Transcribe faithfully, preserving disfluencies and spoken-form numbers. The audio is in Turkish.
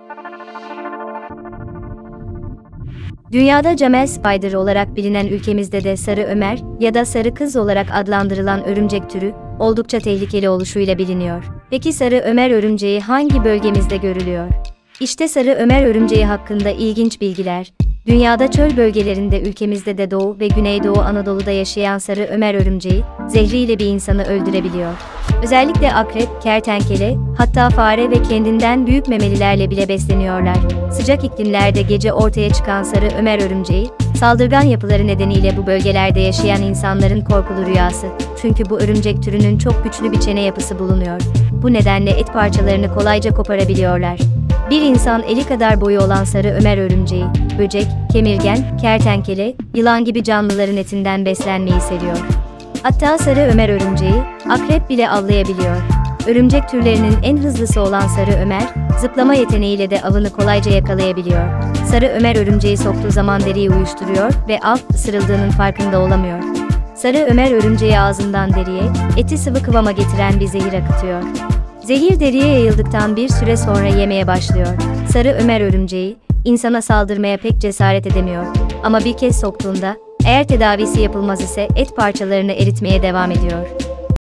Dünyada Camel Spider olarak bilinen ülkemizde de Sarı Ömer ya da Sarı Kız olarak adlandırılan örümcek türü oldukça tehlikeli oluşuyla biliniyor. Peki Sarı Ömer örümceği hangi bölgemizde görülüyor? İşte Sarı Ömer örümceği hakkında ilginç bilgiler. Dünyada çöl bölgelerinde, ülkemizde de Doğu ve Güneydoğu Anadolu'da yaşayan Sarı Ömer örümceği zehriyle bir insanı öldürebiliyor. Özellikle akrep, kertenkele, hatta fare ve kendinden büyük memelilerle bile besleniyorlar. Sıcak iklimlerde gece ortaya çıkan Sarı Ömer örümceği, saldırgan yapıları nedeniyle bu bölgelerde yaşayan insanların korkulu rüyası. Çünkü bu örümcek türünün çok güçlü bir çene yapısı bulunuyor. Bu nedenle et parçalarını kolayca koparabiliyorlar. Bir insan eli kadar boyu olan Sarı Ömer örümceği, böcek, kemirgen, kertenkele, yılan gibi canlıların etinden beslenmeyi seviyor. Hatta Sarı Ömer örümceği, akrep bile avlayabiliyor. Örümcek türlerinin en hızlısı olan Sarı Ömer, zıplama yeteneğiyle de avını kolayca yakalayabiliyor. Sarı Ömer örümceği soktuğu zaman deriyi uyuşturuyor ve av, ısırıldığının farkında olamıyor. Sarı Ömer örümceği ağzından deriye, eti sıvı kıvama getiren bir zehir akıtıyor. Zehir deriye yayıldıktan bir süre sonra yemeye başlıyor. Sarı Ömer örümceği, insana saldırmaya pek cesaret edemiyor. Ama bir kez soktuğunda, eğer tedavisi yapılmaz ise et parçalarını eritmeye devam ediyor.